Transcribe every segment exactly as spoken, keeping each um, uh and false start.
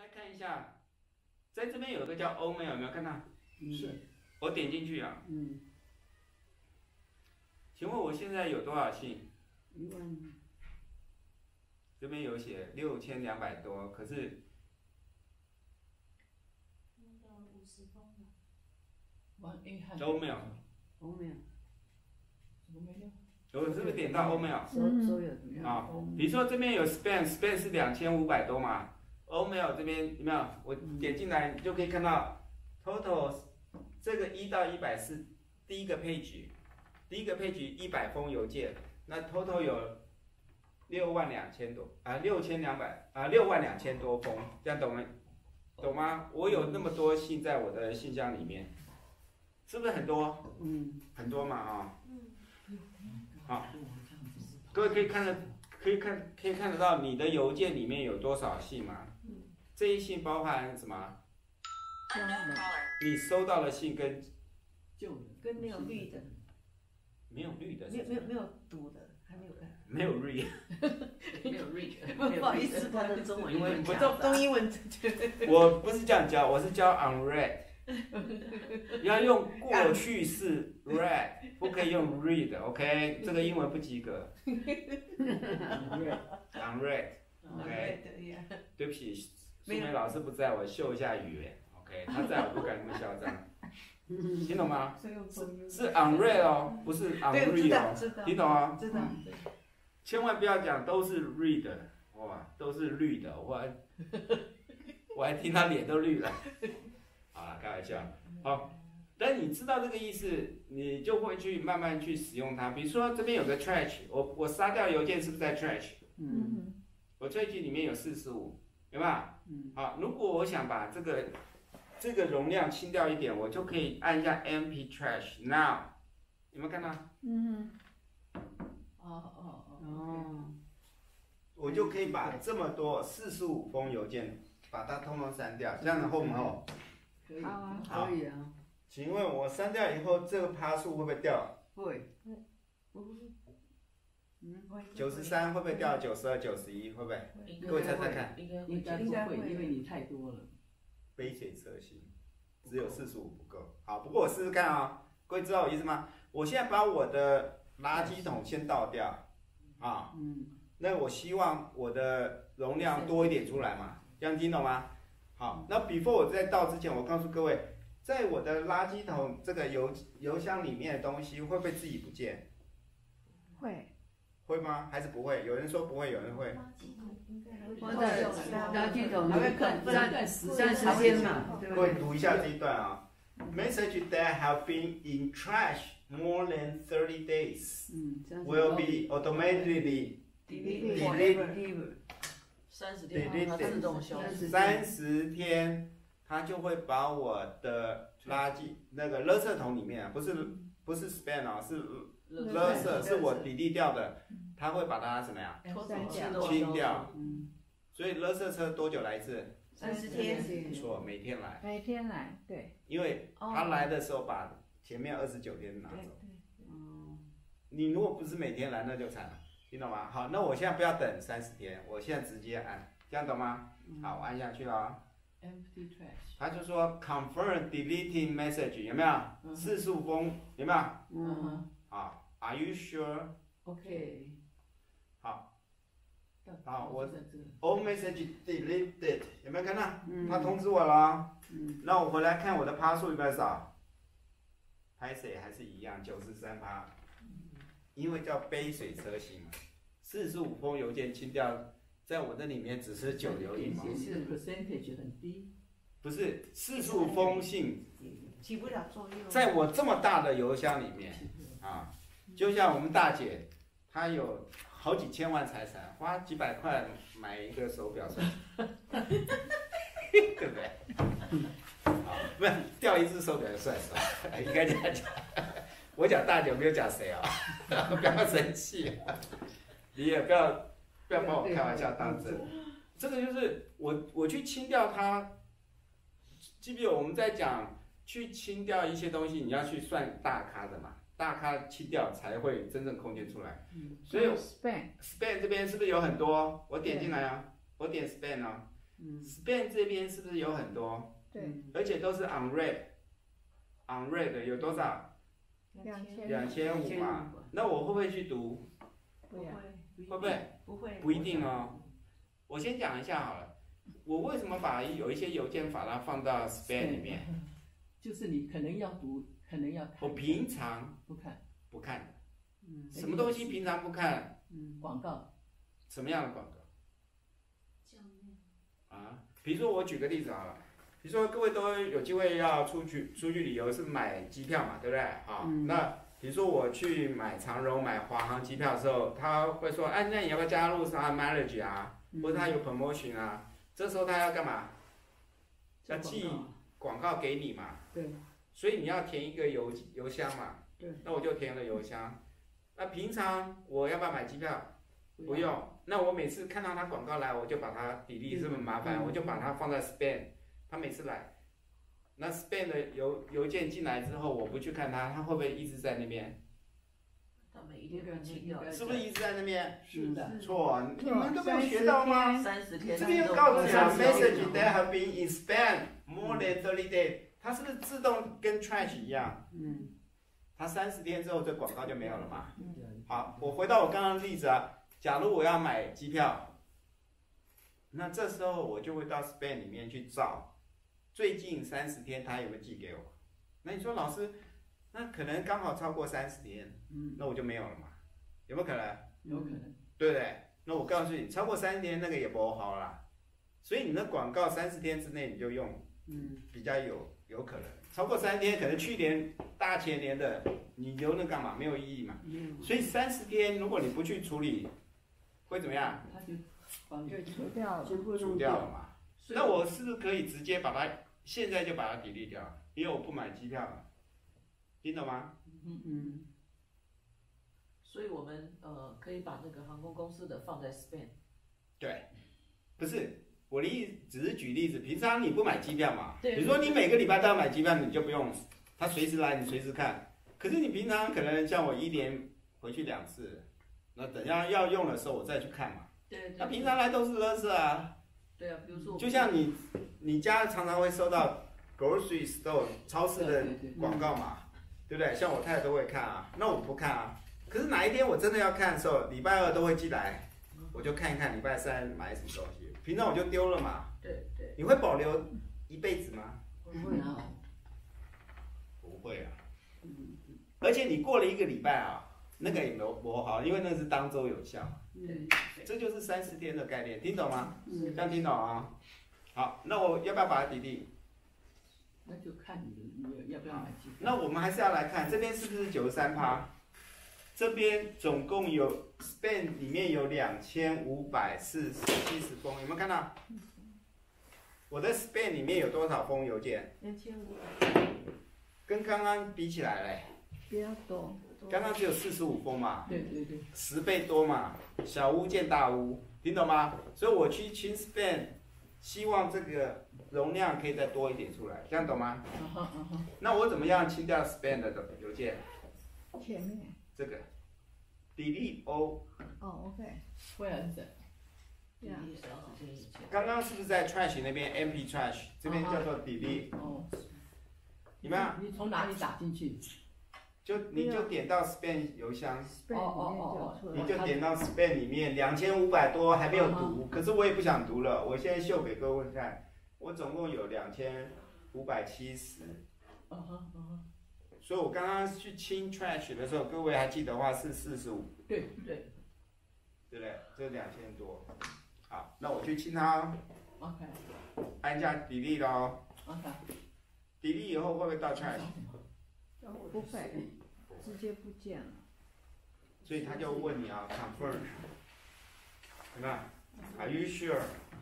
来看一下，在这边有一个叫欧美，有没有看到？ 是。 我点进去啊。 嗯。 请问我现在有多少信？ 一万。 这边有写六千两百多，可是。 那个五十封了。 都没有。 都没有。都没有。 我是不是点到欧美啊？ 所所有啊，比如说这边有 span，span 是两千五百多嘛，欧美这边有没有？我点进来就可以看到 total 这个一到一百是第一个 page， 第一个 page 一百封邮件，那 total 有六万两千多啊，六千两百啊，六万两千多封，这样懂吗？懂吗？我有那么多信在我的信箱里面，是不是很多？ 嗯， 很多嘛啊。 嗯。 好，各位可以看得，可以看，可以看得到你的邮件里面有多少信吗？ 嗯。 这一信包含什么？你收到的信跟旧的，跟没有绿的， 没有绿的， 没有没有没有读的，还没有看。 没有 read， 没有 read， 不好意思，他的中文因为不中中英文。 我不是这样教，我是教 unread， 要用过去式 read， 不可以用 read，OK， 这个英文不及格。unread，OK， 对不起，苏梅老师不在，我秀一下语言 ，OK， 他在我不敢那么嚣张。听懂吗？是是 unread 哦，不是 unread 哦，听懂啊？ 知道。 千万不要讲都是 read， 哇，都是绿的，我还我还听他脸都绿了。好了，开玩笑。好，但你知道这个意思，你就会去慢慢去使用它。比如说这边有个 trash， 我我杀掉邮件是不是在 trash？ 嗯。 我 trash 里面有四十五，有没有？ 嗯。 好，如果我想把这个这个容量清掉一点，我就可以按一下 empty trash now， 有没有看到？ 嗯。哦哦哦。 我就可以把这么多四十五封邮件把它通通删掉，这样的后不后？ 可以啊，可以啊。 请问我删掉以后，这个趴数会不会掉？ 会。 嗯，会。 九十三会不会掉？九十二、九十一会不会？各位猜猜看。 应该应该会，因为你太多了。 杯水车薪，只有四十五不够。好，不过我试试看啊，各位知道我意思吗？我现在把我的垃圾桶先倒掉，啊， 嗯， 那我希望我的容量多一点出来嘛，这样听懂吗？好，那 before 我在倒之前，我告诉各位，在我的垃圾桶这个邮邮箱里面的东西会不会自己不见？ 会。 会吗？还是不会？有人说不会，有人会。 或者垃圾桶还会看占占时间嘛？ 各位读一下这一段啊。Message that have been in trash more than thirty days will be automatically deleted. 三十天它自动消失。 三十天，它就会把我的垃圾那个垃圾桶里面啊，不是不是 spam 啊，是垃圾，是我delete掉的，它会把它怎么样？清掉。所以垃圾车多久来一次？ 三十天。 错，每天来。 每天来，对。 因为他来的时候把前面二十九天拿走。你如果不是每天来，那就惨了，听懂吗？好，那我现在不要等三十天，我现在直接按，这样懂吗？好，我按下去了。 Empty trash。 他就说 confirm deleting message 有没有？四十五封有没有？ 嗯。 好 ，Are you sure？ OK。 好。好，我 all message deleted 有没有看到？他通知我了。那我回来看我的趴数有没有少？拍谁还是一样，九十三趴。因为叫杯水车薪嘛，四十五封邮件清掉，在我这里面只是九流一毛。 是 percentage 很低。 不是，四十五封信起不了作用。 在我这么大的邮箱里面啊，就像我们大姐，她有好几千万财产，花几百块买一个手表算，对不对？啊，不是掉一只手表就算是吧？应该这样讲。我讲大姐，没有讲谁啊，不要生气，你也不要不要把我开玩笑当真。这个就是我我去清掉它，记不记得我们在讲去清掉一些东西，你要去算大咖的嘛，大咖清掉才会真正空间出来。所以 span span 这边是不是有很多？我点进来啊，我点 span 啊， 嗯 spam 这边是不是有很多？ 对， 而且都是 unread，unread 有多少？ 两千两千五嘛。那我会不会去读？ 不要， 会不会？ 不会， 不一定哦。我先讲一下好了，我为什么把有一些邮件把它放到 spam 里面？ 就是你可能要读，可能要看。 我平常不看， 不看的， 嗯， 什么东西平常不看？ 嗯，广告， 什么样的广告？啊，比如说我举个例子好了，比如说各位都有机会要出去出去旅游，是买机票嘛，对不对？好， 嗯那比如说我去买长荣、买华航机票的时候，他会说，哎、那你要不要加入啥 mileage 啊，或者他有 promotion 啊？这时候他要干嘛？要寄广告给你嘛？ 对。 所以你要填一个邮邮箱嘛？ 对。 那我就填了邮箱。那平常我要不要买机票？不用。那我每次看到他广告来，我就把它 delete，是不是麻烦？我就把它放在 spam。他每次来，那 spam 的邮邮件进来之后，我不去看它，它会不会一直在那边？ 他们一定会清掉， 是不是一直在那边？ 是的。 错，你们都没有学到吗？ 三十天。 这边又告诉你了 ，message that have been in spam more than thirty days， 它是不是自动跟 trash 一样？ 嗯。 它三十天之后，这广告就没有了嘛？好，我回到我刚刚的例子啊，假如我要买机票，那这时候我就会到 spam 里面去找，最近三十天他有没有寄给我？那你说老师，那可能刚好超过三十天， 嗯， 那我就没有了嘛？有没有可能？ 有可能， 对不对？那我告诉你，超过三十天那个也不好啦。所以你的广告三十天之内你就用， 嗯， 比较有有可能。超过三十天，可能去年、大前年的，你留那干嘛？没有意义嘛。所以三十天如果你不去处理，会怎么样？ 他就帮你就除掉了， 全部除掉了嘛。那我是不是可以直接把它现在就把它 delete 掉？因为我不买机票了，听懂吗？ 嗯嗯。 所以我们呃可以把那个航空公司的放在 spam。 对，不是。我的意思只是举例子，平常你不买机票嘛？ 对。 比如说你每个礼拜都要买机票，你就不用，他随时来，你随时看。可是你平常可能像我一年回去两次，那等下要用的时候我再去看嘛。 对对。 那平常来都是垃圾啊。 对啊，比如说。 就像你，你家常常会收到 grocery store 超市的广告嘛，对不对？像我太太都会看啊，那我不看啊。可是哪一天我真的要看的时候，礼拜二都会寄来，我就看一看礼拜三买什么东西。平常我就丢了嘛， 对对， 你会保留一辈子吗？ 不会啊， 不会啊。而且你过了一个礼拜啊，那个也没不好，因为那是当周有效。 对， 这就是三十天的概念，听懂吗？ 嗯， 这样听懂啊？好，那我要不要把它 delete？ 那就看你你要不要买机票。 那我们还是要来看这边是不是九十三趴？这边总共有 spam 里面有两千五百四十七十封，有没有看到？我的 spam 里面有多少封邮件？ 两千五百。 跟刚刚比起来嘞， 比较多。 刚刚只有四十五封嘛， 对对对， 十倍多嘛，小巫见大巫，听懂吗？所以我去清 spam， 希望这个容量可以再多一点出来，这样懂吗？ 啊哈啊哈。 那我怎么样清掉 spam 的邮件？ 前面。 这个 delete all。 哦 ，OK。 Where is it？ 刚刚是不是在 trash 那边 empty trash 这边叫做 delete？ 哦。 你们你从哪里打进去？ 就你就点到 spam 邮箱， 哦哦哦， 你就点到 spam 里面两千五百多还没有读，可是我也不想读了，我现在秀给各位看，我总共有两千五百七十。 嗯哼嗯哼。 所以我刚刚去清 trash 的时候，各位还记得的话是四十五。 对对。 对不对？这两千多。好，那我去清它。 OK。 按下 delete 咯。 OK。 delete 以后会不会到 trash？ 不会，直接不见了。 所以他就问你啊 ，confirm， 有没有 ？Are you sure？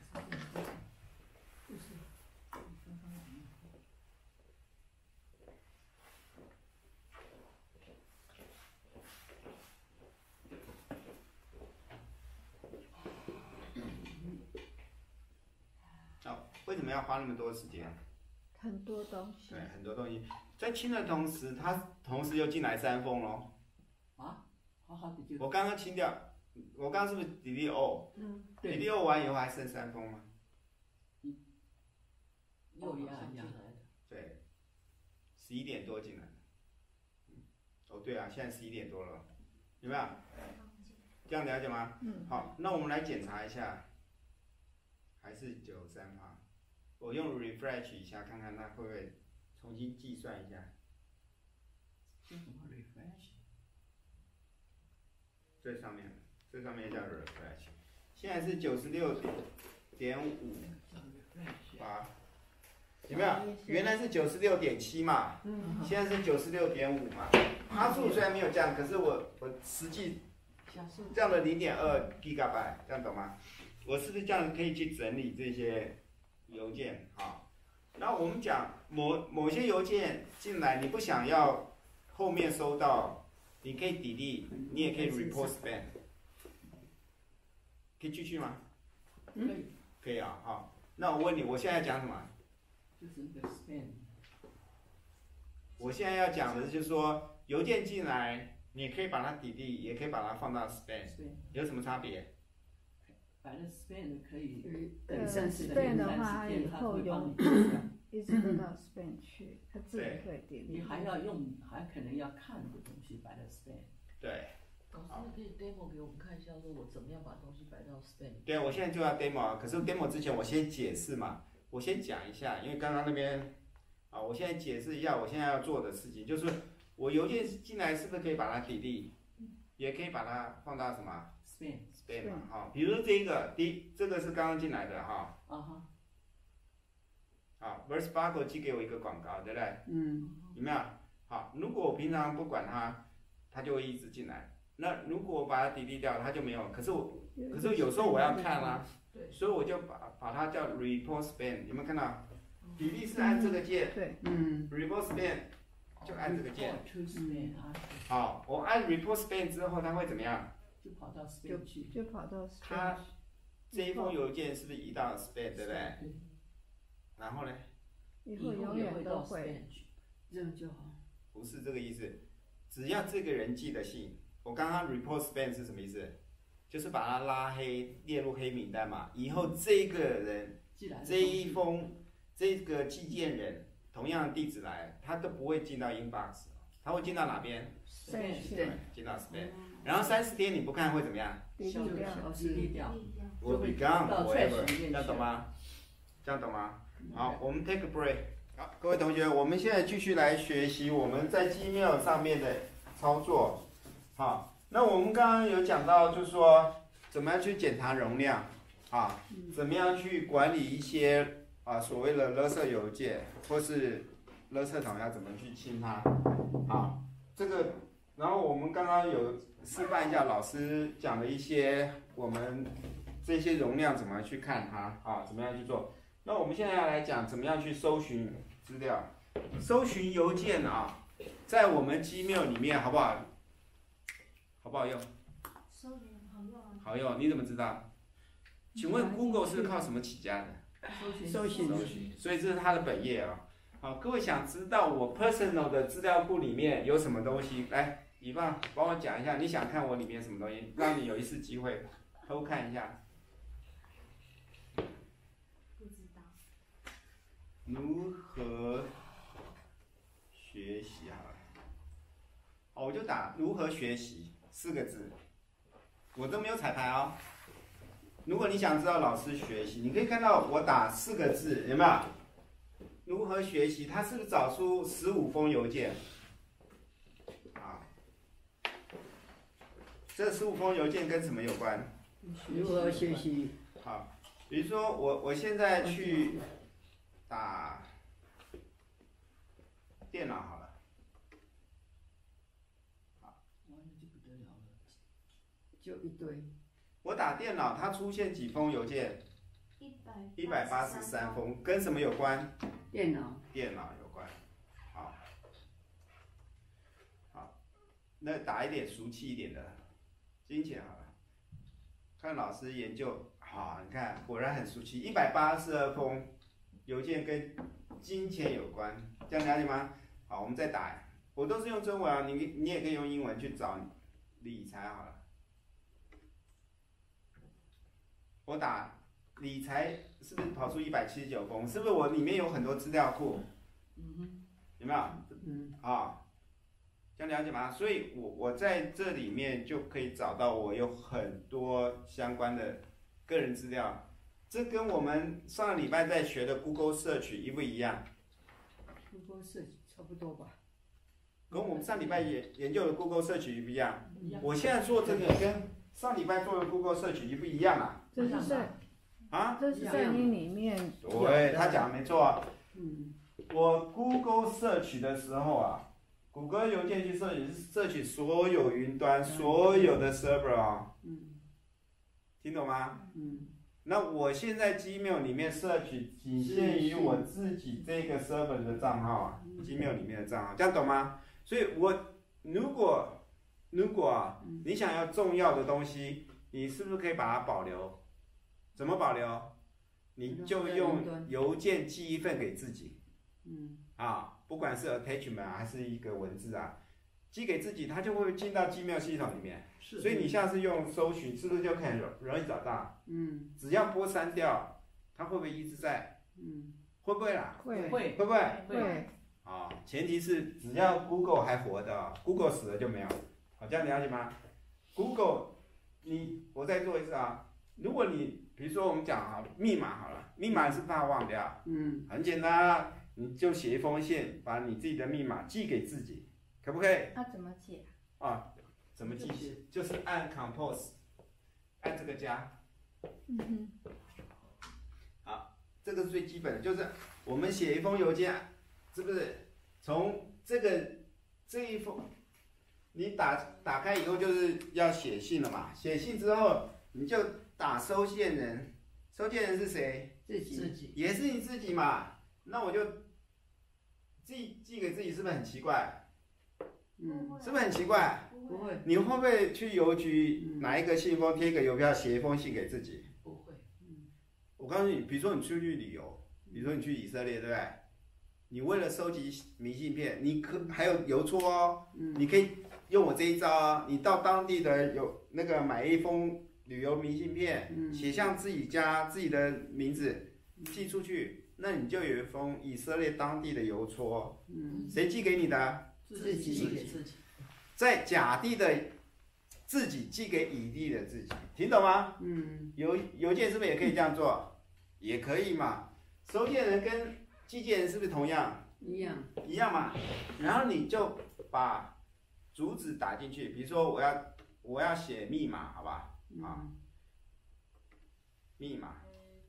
好，为什么要花那么多时间？ 很多东西。 对，很多东西。在清的同时，它同时又进来三封咯。 啊，好好的就。 我刚刚清掉，我刚刚是不是 delete all？ 嗯， 对。delete all 完以后还剩三封吗？ 又压压来的。 对，十一点多进来。哦，对啊，现在十一点多了，有没有？这样了解吗？ 嗯。 好，那我们来检查一下，还是九十三趴。我用 refresh 一下，看看它会不会重新计算一下。 这什么 refresh？ 最上面，最上面叫 refresh。现在是九十六点五八，有没有？原来是九十六点七嘛，现在是九十六点五嘛。它数虽然没有降，可是我我实际降了零点二 gigabyte， 这样懂吗？我是不是这样可以去整理这些邮件？好，那我们讲某某些邮件进来，你不想要后面收到，你可以 delete， 你也可以 report spam。可以继续吗？ 可以。 可以啊，好。那我问你，我现在讲什么？ 就是那个 spam。 我现在要讲的就是说，邮件进来，你可以把它 delete， 也可以把它放到 spam， 有什么差别？ 反正 spam 可以等三十天， 天， 的话以后用一直都到 spam 去，它自己会 delete。 你还要用，还可能要看的东西摆在 spam。 对。 老师，你可以 demo 给我们看一下，说我怎么样把东西摆到 spam。 对，我现在就要 demo 啊，可是 demo 之前我先解释嘛，我先讲一下，因为刚刚那边啊，我现在解释一下我现在要做的事情，就是我邮件进来是不是可以把它 delete， 也可以把它放到什么 spam spam 嘛，哈，比如这个第这个是刚刚进来的哈， 啊哈， 好 ，Verspago 寄给我一个广告，对不对？ 嗯， 有没有？好，如果我平常不管它，它就会一直进来。那如果我把它 delete 掉，它就没有。可是我，可是有时候我要看啊，所以我就把把它叫 report spam， 有没有看到 ？delete 是按这个键， 对， 嗯 ，report spam 就按这个键。 嗯， 好，我按 report spam 之后，它会怎么样？ 就跑到 spam 去， 就跑到 spam。 它这一封邮件是不是移到 spam， 对不对？然后呢？ 以后永远都会， 这样就好。 不是这个意思，只要这个人寄的信。我刚刚 report spam 是什么意思？就是把他拉黑，列入黑名单嘛。以后这个人，这一封这个寄件人，同样的地址来，他都不会进到 inbox， 他会进到哪边 ？spam， 对，进到 spam。然后三十天你不看会怎么样？ 消掉，消失掉， 我 be gone forever， 这样懂吗？这样懂吗？好，我们 take a break。好，各位同学，我们现在继续来学习我们在 Gmail 上面的操作。好，那我们刚刚有讲到，就是说怎么样去检查容量，啊，怎么样去管理一些啊所谓的垃圾邮件，或是垃圾桶要怎么去清它，啊，这个，然后我们刚刚有示范一下老师讲的一些我们这些容量怎么去看它，啊，怎么样去做。那我们现在要来讲怎么样去搜寻资料，搜寻邮件啊，在我们 Gmail 里面好不好？好不好用？ 搜寻好用啊。 好用，你怎么知道？请问 Google 是靠什么起家的？ 搜寻， 搜寻，所以这是它的本页啊。好，各位想知道我 personal 的资料库里面有什么东西？来，以棒帮我讲一下，你想看我里面什么东西，让你有一次机会偷看一下。 不知道。 如何学习好了？好，我就打如何学习四个字，我都没有彩排哦。如果你想知道老师学习，你可以看到我打四个字，有没有？如何学习？它是不是找出十五封邮件？啊，这十五封邮件跟什么有关？ 如何学习？ 好，比如说我我现在去打电脑好了。 就一堆。 我打电脑，它出现几封邮件？一百八十三封，跟什么有关？ 电脑。 电脑有关。好，好，那打一点俗气一点的，金钱好了。看老师研究，好，你看果然很俗气，一百八十二封邮件跟金钱有关，这样了解吗？好，我们再打，我都是用中文啊，你你也可以用英文去找理财好了。我打理财是不是跑出一百七十九封？是不是我里面有很多资料库？ 嗯哼， 有没有？ 嗯， 啊，这样了解吗？所以我我在这里面就可以找到我有很多相关的个人资料，这跟我们上个礼拜在学的 Google Search 一不一样？ Google Search 差不多吧。 跟我们上礼拜研研究的 Google Search 一不一样？ 一样我现在做这个跟上礼拜做的 Google Search 一不一样啊？ 这是在啊？ 这是在你里面对，他讲的没错。 嗯， 我 Google Search 的时候啊，谷歌邮件去 search 是 search 所有云端、所有的 server 啊， 嗯， 听懂吗？ 嗯， 那我现在 Gmail 里面 search 仅限于我自己这个 server 的账号啊 ，Gmail 里面的账号，这样懂吗？所以我如果如果啊，你想要重要的东西，你是不是可以把它保留？怎么保留？你就用邮件寄一份给自己。 嗯， 啊，不管是 attachment 还是一个文字啊，寄给自己，它就会进到 Gmail 系统里面。 是。 所以你下次用搜寻，是不是就可以容容易找到？ 嗯， 只要拨删掉，它会不会一直在？ 嗯， 会不会啦？ 会会会不会？ 会啊，前提是只要 Google 还活的啊 ，Google 死了就没有。好，这样了解吗 ？Google， 你我再做一次啊。如果你比如说我们讲啊，密码好了，密码是怕忘掉， 嗯， 很简单啊，你就写一封信，把你自己的密码寄给自己，可不可以？ 那怎么解？ 啊，怎么寄？就是按 Compose， 按这个加。 嗯哼， 好，这个是最基本的，就是我们写一封邮件，是不是从这个这一封，你打打开以后就是要写信了嘛？写信之后你就打收件人，收件人是谁？ 自己自己也是你自己嘛？那我就寄寄给自己，是不是很奇怪？ 嗯， 是不是很奇怪？ 不会， 你会不会去邮局拿一个信封，贴一个邮票，写一封信给自己？ 不会。 我告诉你，比如说你出去旅游，比如说你去以色列，对不对？你为了收集明信片，你可还有邮戳哦，你可以用我这一招啊。你到当地的有那个买一封旅游明信片，写上自己家自己的名字，寄出去，那你就有一封以色列当地的邮戳。 嗯， 谁寄给你的？ 自己寄给自己。 在甲地的自己寄给乙地的自己，听懂吗？ 嗯， 邮邮件是不是也可以这样做？也可以嘛。收件人跟寄件人是不是同样？ 一样， 一样嘛。然后你就把主旨打进去，比如说我要我要写密码，好吧？啊，密码。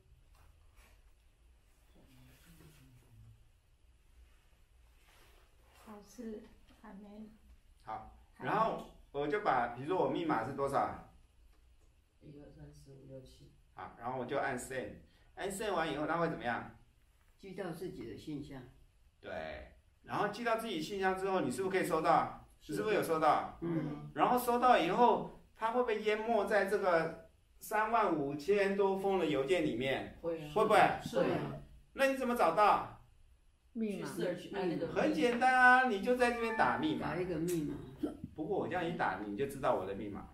老师还没。 好，然后我就把，比如说我密码是多少？ 一二三四五六七。 好，然后我就按 send， 按 send 完以后，它会怎么样？ 寄到自己的信箱。 对，然后寄到自己信箱之后，你是不是可以收到？是不是有收到？ 嗯， 然后收到以后，它会不会淹没在这个三万五千多封的邮件里面？ 会啊。 会不会？ 是啊。 那你怎么找到？ 密码。 去 search 按那个。 很简单啊，你就在这边打密码。 打一个密码。 不过我这样一打，你就知道我的密码。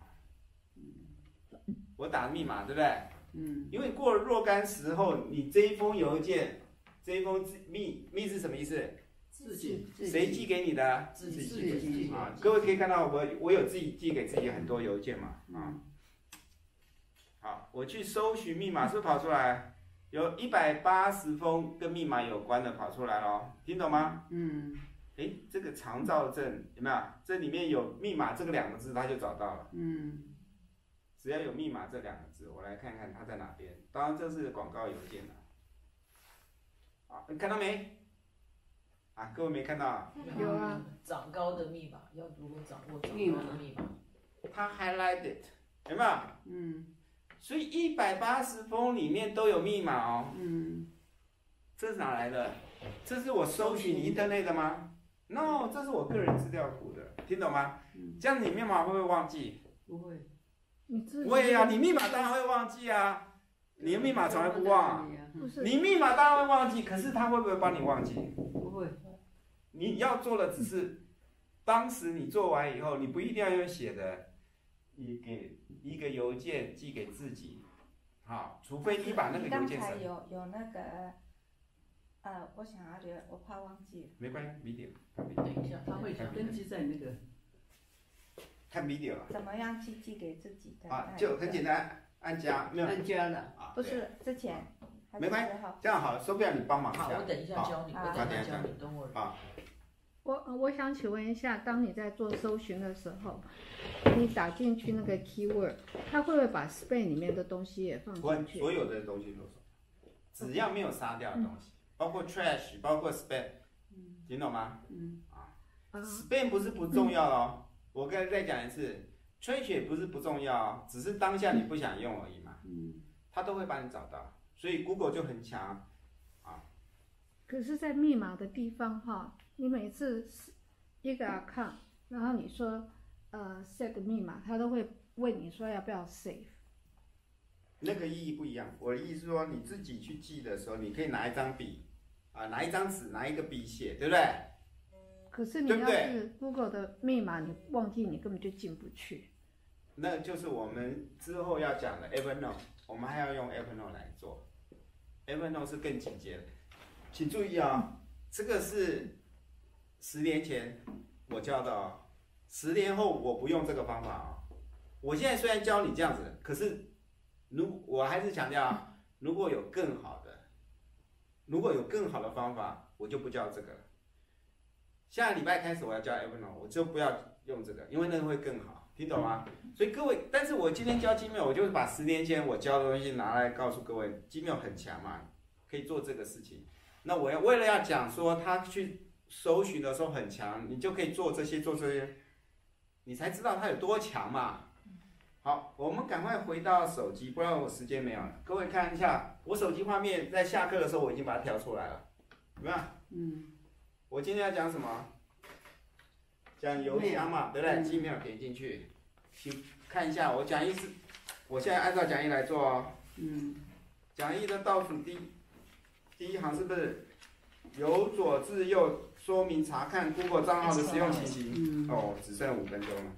我打密码，对不对？ 嗯。 因为过了若干时候，你这一封邮件，这一封密密是什么意思？ 自己。 谁寄给你的？ 自己自己寄给啊，各位可以看到我我有自己寄给自己很多邮件嘛啊。好，我去搜寻密码，是不是跑出来？有一百八十封跟密码有关的跑出来咯，听懂吗？ 嗯。 哎，这个长照证有没有？这里面有密码这个两个字，他就找到了。 嗯。 只要有密码这两个字，我来看看它在哪边。当然这是广告邮件了。啊，你看到没？啊，各位没看到啊？ 有啊。 长高的密码要如何掌握长高的密码？ 它 highlighted 有没有？ 嗯。 所以一百八十封里面都有密码哦。 嗯。 这是哪来的？这是我搜寻 Internet 的吗 ？No， 这是我个人资料库的，听懂吗？这样你密码会不会忘记？ 不会。 不会呀，你密码当然会忘记啊。你的密码从来不忘。你密码当然会忘记，可是他会不会帮你忘记？ 不会。 你要做的只是，当时你做完以后，你不一定要用写的，你给一个邮件寄给自己， 好，除非你把那个邮刚件删。 才有有那个，呃，我想要留，我怕忘记了。 没关系 ，video， 等一下，他会登记在那个。 看 video 啊。 怎么样去寄给自己的？ 啊，就很简单，按加，没有。 按加了。 啊， 不是之前。 没关系，这样好了，手表你帮忙一下。 好，我等一下教你，我等一下教你，等我。 啊。 我我想请问一下，当你在做搜寻的时候，你打进去那个 keyword， 它会不会把 spam 里面的东西也放进去？ 所有的东西都是，只要没有杀掉的东西，包括 trash， 包括 spam， 听懂吗？嗯。啊。spam 不是不重要哦，我刚才再讲一次 ，trash 也不是不重要哦，只是当下你不想用而已嘛。嗯。它都会帮你找到，所以 Google 就很强，啊。 可是，在密码的地方哈。你每次一个 account， 然后你说呃 set 密码，他都会问你说要不要 save。 那个意义不一样。我的意思是说，你自己去记的时候，你可以拿一张笔，啊，拿一张纸，拿一个笔写，对不对？ 可是你要是 Google 的密码你忘记，你根本就进不去。 那就是我们之后要讲的 Evernote， 我们还要用 Evernote 来做。Evernote 是更进阶的，请注意啊、哦，这个是。十年前我教的哦，十年后我不用这个方法哦。我现在虽然教你这样子，可是如我还是强调，如果有更好的，如果有更好的方法，我就不教这个了。下个礼拜开始我要教 Evernote， 我就不要用这个，因为那个会更好，听懂吗？所以各位，但是我今天教 Gmail， 我就是把十年前我教的东西拿来告诉各位 ，Gmail 很强嘛，可以做这个事情。那我要为了要讲说他去。搜寻的时候很强，你就可以做这些做这些，你才知道它有多强嘛。好，我们赶快回到手机，不然我时间没有了。各位看一下，我手机画面在下课的时候我已经把它调出来了，有没有？嗯。我今天要讲什么？讲邮箱嘛，对不对？Gmail点进去，请看一下我讲义是，我现在按照讲义来做哦。嗯。讲义的倒数第第一行是不是由左至右？说明查看 Google 账号的使用情形。哦，只剩五分钟了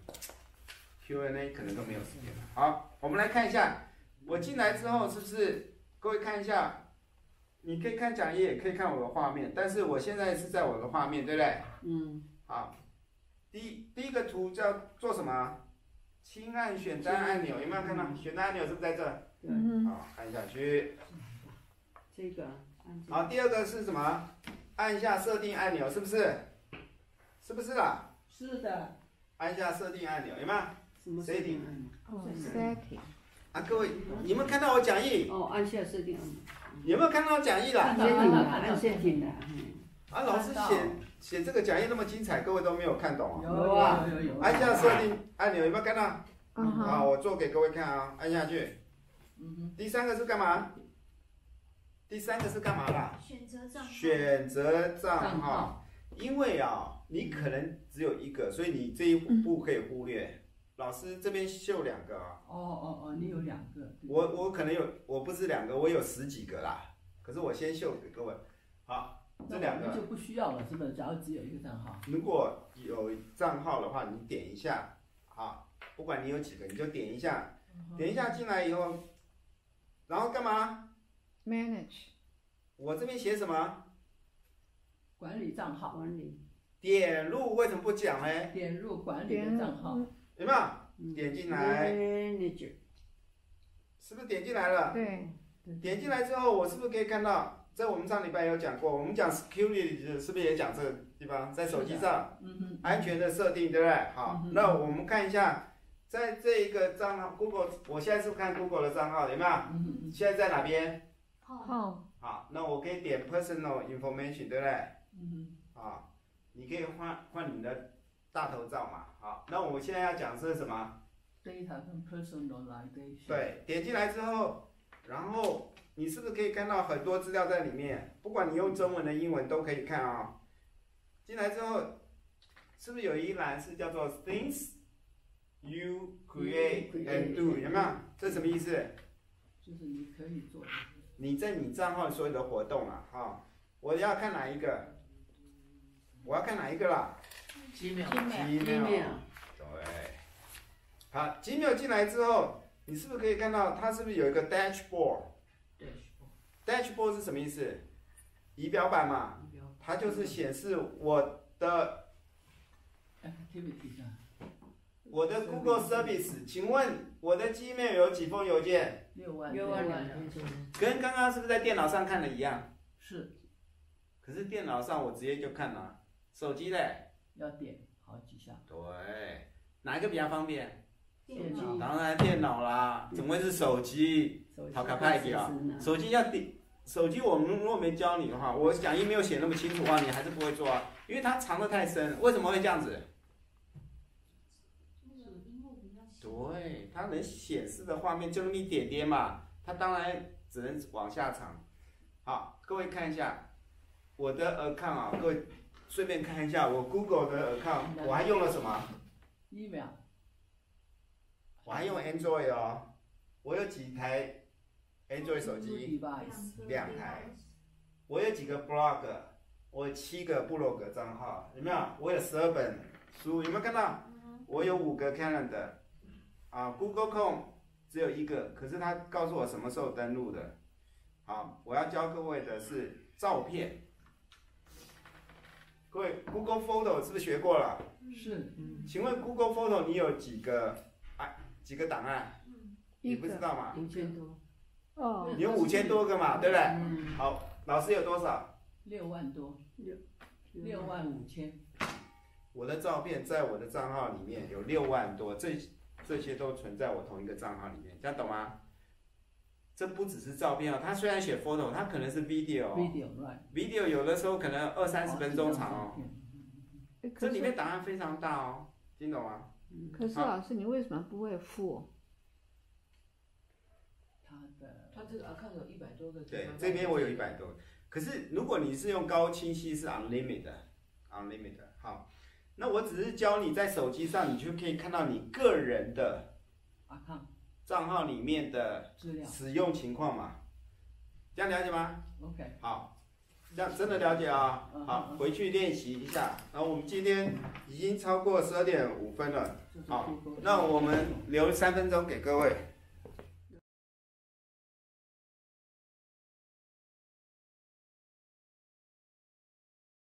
，Q and A 可能都没有时间了。好，我们来看一下，我进来之后是不是？各位看一下，你可以看讲义，也可以看我的画面，但是我现在是在我的画面，对不对？嗯。好，第一第一个图叫做什么？轻按选单按钮，有没有看到？选单按钮是不是在这？ 对。 好，按下去。 这个。 好，第二个是什么？按下设定按钮，是不是？是不是啦？ 是的。 按下设定按钮，有没有？ 什么设定按钮？ 哦 ，setting。 啊，各位，你有没有看到我讲义？ 哦，按下设定按钮。 有没有看到讲义啦？ 按设定了，按设定了。 啊，老师写写这个讲义那么精彩，各位都没有看懂啊？ 有啊，有有有。 按下设定按钮，有没有看到？ 嗯哼。 好，我做给各位看啊，按下去。嗯哼。第三个是干嘛？第三个是干嘛啦？ 选择账号。 选择账号，因为啊，你可能只有一个，所以你这一步可以忽略。老师这边秀两个啊。 哦哦哦，你有两个。 我我可能有，我不是两个，我有十几个啦。可是我先秀给各位。好，这两个就不需要了，是不是？假如只有一个账号。 如果有账号的话，你点一下，好，不管你有几个，你就点一下，点一下进来以后，然后干嘛？ Manage， 我这边写什么？ 管理账号。管理。 点入为什么不讲呢？ 点入管理的账号。 有没有？点进来。 Manager。 是不是点进来了？ 对。 点进来之后，我是不是可以看到？这我们上礼拜有讲过，我们讲 security 是不是也讲这个地方？在手机上，嗯、安全的设定，对不对？好，嗯、那我们看一下，在这一个账号 Google， 我现在是看 Google 的账号，有没有？嗯、现在在哪边？ 好， 好，那我可以点 personal information， 对不对？嗯，好，你可以换换你的大头照嘛。好，那我现在要讲是什么 ？Data 跟 personalization。 对，点进来之后，然后你是不是可以看到很多资料在里面？不管你用中文的、英文都可以看啊、哦。进来之后，是不是有一栏是叫做 Things you create and do？ 有没有？这什么意思？ 就是你可以做。 你在你账号所有的活动啊，哈、哦，我要看哪一个？我要看哪一个啦？ 几秒？ 几秒？对。好，几秒进来之后， 你是不是可以看到它是不是有一个 dashboard？dashboard 对， 是什么意思？仪表板嘛， 仪表它就是显示我的 activity 上我的 Google Service。请问我的 Gmail 有几封邮件？ 六万六万两两千， 跟刚刚是不是在电脑上看的一样？ 是可是电脑上我直接就看了，手机嘞？ 要点好几下。 对，哪一个比较方便？ 电脑当然电脑啦，怎么会是手机？ 手机好卡派的啊！手机要点，手机我们如果没教你的话，我讲义没有写那么清楚的话，你还是不会做啊，因为它藏得太深。为什么会这样子？ 那个荧幕比较小。 对，它能显示的画面就那么一点点嘛，它当然只能往下藏。好，各位看一下我的 account 啊，各位顺便看一下我 Google 的 account， 我还用了什么？ email， 我还用 Android 哦，我有几台 Android 手机？ device， 两台。我有几个 blog， 我有七个部落格账号，有没有？我有十二本书，有没有看到？我有五个 calendar， 啊 ，Google Chrome 只有一个，可是它告诉我什么时候登录的。好，我要教各位的是照片。各位 Google Photo 是不是学过了？ 是，嗯， 请问 Google Photo 你有几个啊？几个档案？你一个不知道吗？ 五千多， 哦， 你有五千多个嘛，对不对？ 嗯， 好，老师有多少？ 六万多，六六万五千， 我的照片在我的账号里面有六万多，这这些都存在我同一个账号里面，这样懂吗？这不只是照片哦，它虽然写 photo， 它可能是 video 哦 video right， video 有的时候可能二三十分钟长哦， 诶这里可是面档案非常大哦，听懂吗？ 可是老师，你为什么不会付？ 他的它这个 account 有一百多个地对方， 这边我有一百多，可是如果你是用高清晰是 unlimited，unlimited， 好，那我只是教你在手机上，你就可以看到你个人的 account 账号里面的资料使用情况嘛，这样了解吗？ ，OK， 好，这样真的了解啊、 嗯好， 嗯回去练习一下。然后我们今天已经超过十二点五分了， 就是好 Google 那我们留三分钟给各位。